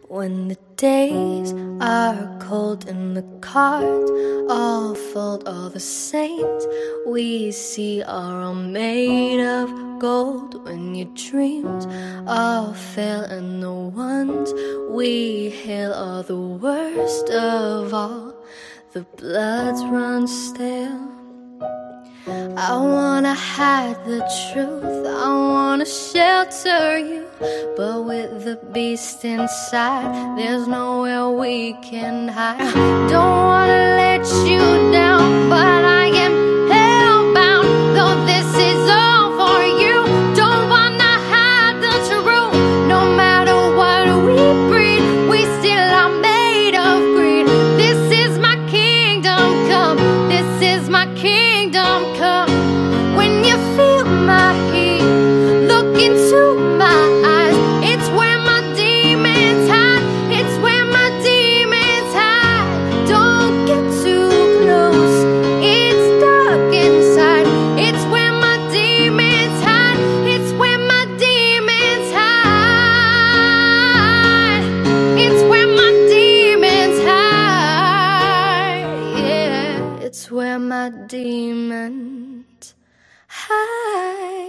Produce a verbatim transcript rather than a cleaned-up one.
When the days are cold and the cards all fold, all the saints we see are all made of gold. When your dreams all fail and the ones we hail are the worst of all, the bloods run stale. I wanna hide the truth, I wanna shelter you, but with the beast inside, there's nowhere we can hide. Don't wanna let you down, but I am hellbound, though this is all for you. Don't wanna hide the truth, no matter what we breed, we still are made of greed. This is my kingdom come, this is my kingdom come. When you feel my heat, look into my eyes. It's where my demons hide, it's where my demons hide. Don't get too close, it's dark inside. It's where my demons hide, it's where my demons hide. It's where my demons hide. Yeah, it's where my demons hide.